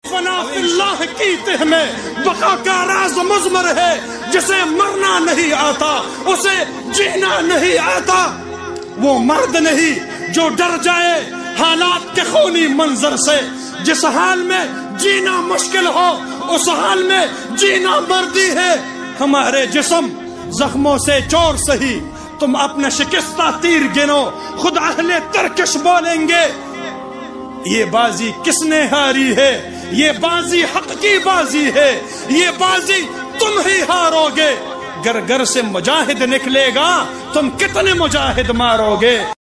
फनाफिल्लाह की तह में बका का राज मुज़मर है। जिसे मरना नहीं आता उसे जीना नहीं आता। वो मर्द नहीं जो डर जाए हालात के खूनी मंजर से। जिस हाल में जीना मुश्किल हो उस हाल में जीना मर्दी है। हमारे जिस्म जख्मों से चोर सही, तुम अपना शिकस्ता तीर गिनो, खुद अहले तरकश बोलेंगे ये बाजी किसने हारी है। ये बाजी हक की बाजी है, ये बाजी तुम ही हारोगे। घर घर से मुजाहिद निकलेगा, तुम कितने मुजाहिद मारोगे।